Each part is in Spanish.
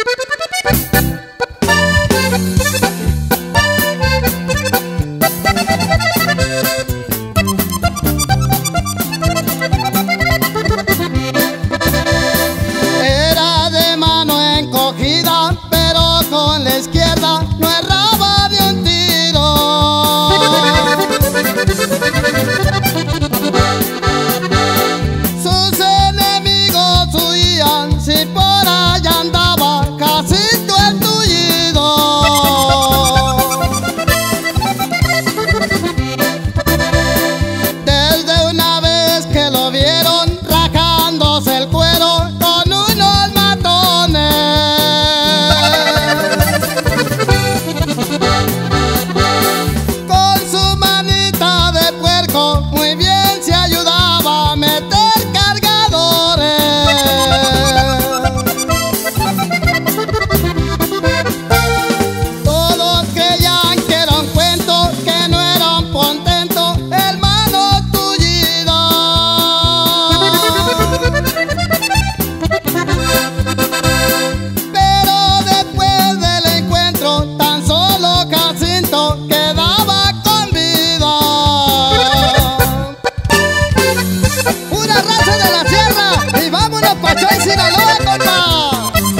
Era de mano encogida, pero con la izquierda no erraba de un tiro. Sus enemigos huían si por allá andaba Jacinto el tullido. Desde una vez que lo vieron rajándose el cuero con unos matones, con su manita de puerco muy bien se ayudaba a meter cargadores. Todos creían que era un cuento, que no era un contento el mano tullido. Pero después del encuentro tan solo Jacinto quedaba con vida. Una raza de la sierra y vámonos pa' Choy, Sinaloa, compa.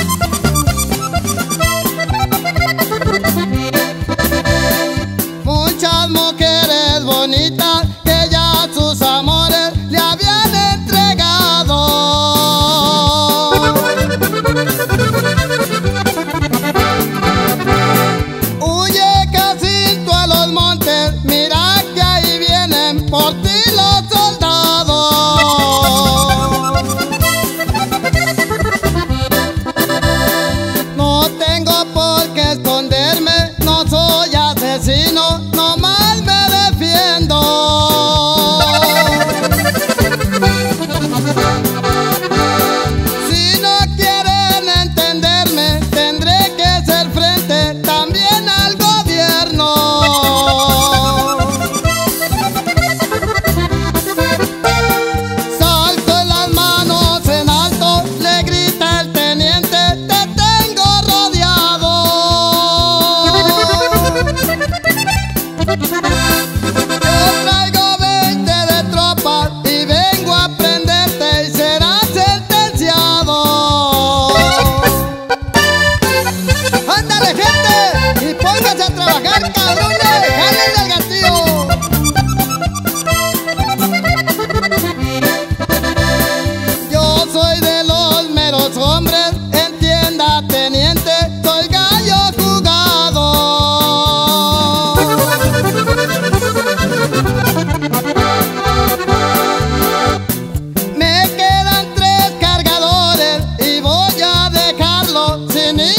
Muchas mujeres bonitas que ya sus amores le habían entregado. Huye Jacinto a los montes, mira que ahí vienen por ti los soldados. No tengo por qué esconderme, no soy asesino, nomás me defiendo. Si no quieren entenderme, tendré que ser frente también al gobierno. Salto las manos en alto, le grita el teniente, te tengo rodeado. Yo traigo 20 de tropas y vengo a prenderte y serás sentenciado. ¡Ándale, gente! Y póngase a trabajar, cabrones. ¡Jálenle al gatillo! Yo soy de los meros hombres, entienda, teniente, soy gallo jugado. Me quedan 3 cargadores y voy a dejarlo sin ir